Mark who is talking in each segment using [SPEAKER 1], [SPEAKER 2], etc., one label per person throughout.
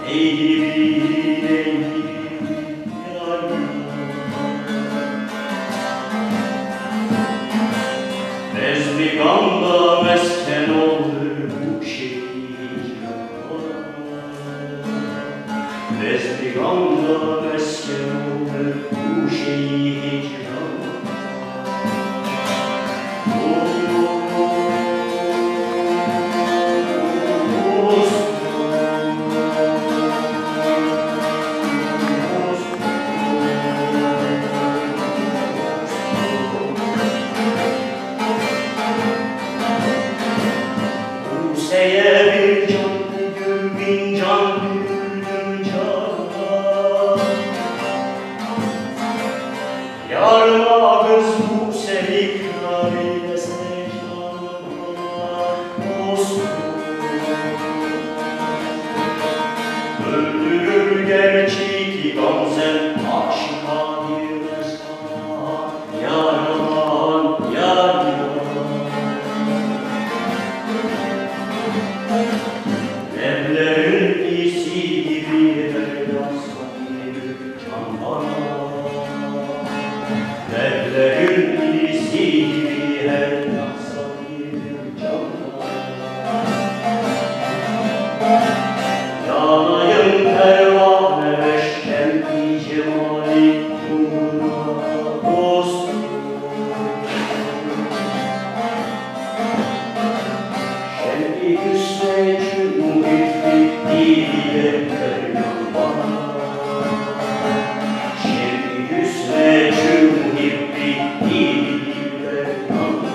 [SPEAKER 1] Bezdigamda mesken olur bu şehir. Bezdigamda mesken olur bu şehir. Bir can büyüdüm, bin can büyüdüm cana. Yarına kız bu sevikler eylesek canıma olsun. Öldürür gerçi ki gamzen aşka girmez bana. Yarına, yarına. Evlerin iyisi gibi her yazsan bir can bana. Evlerin iyisi gibi her yazsan bir can bana. Yanayım pervane beşkemli cemali uğruna olsun. Şemli hüsnecüm diye bana. Şimdi hüsnecüm gibi diye bana.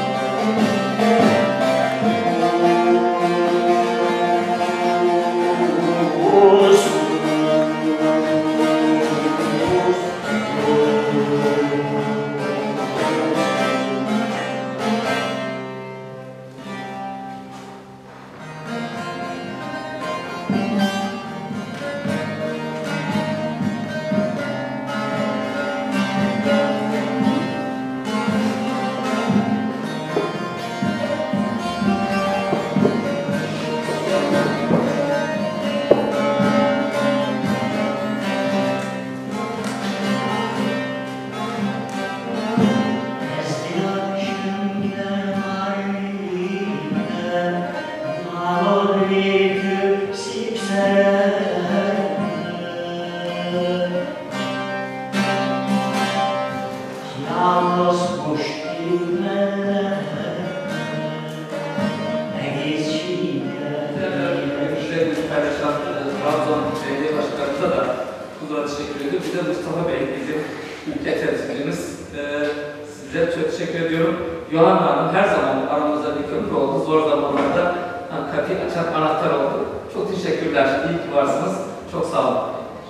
[SPEAKER 2] Trabzon Belediye Başkanımıza da kulağına teşekkür ediyorum. Bir de Mustafa Bey, bizim ülke temsilcimiz. Size çok teşekkür ediyorum. Yohanna Hanım her zaman aramızda bir köprü oldu. Zor zamanlarda kapıyı açan anahtar oldu. Çok teşekkürler. İyi ki varsınız. Çok sağ olun.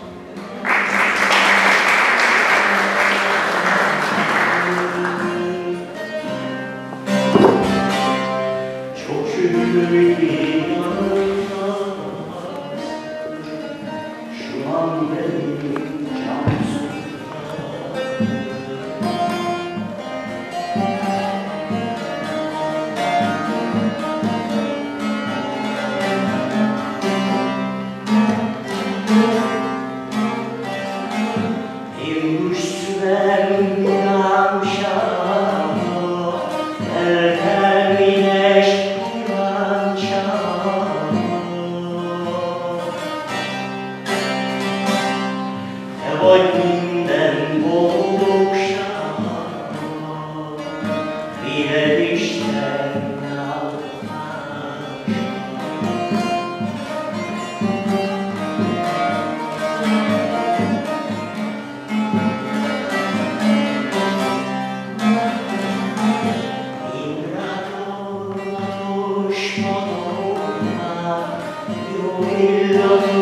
[SPEAKER 1] Çok şükür ki şu an benim cansızım. Kalbimden buldukça bile düşten İmrat olmuş bana yolunda